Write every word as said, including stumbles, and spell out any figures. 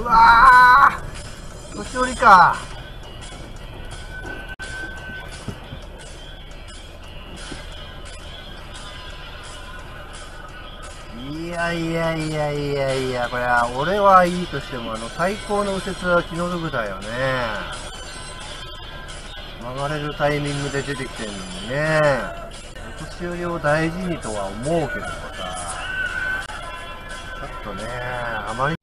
わー、年寄りか。いやいやいやいやいや、これは俺はいいとしても、あの最高の右折は気の毒だよね。曲がれるタイミングで出てきてるのにね。お年寄りを大事にとは思うけどさ、ちょっとね、あまり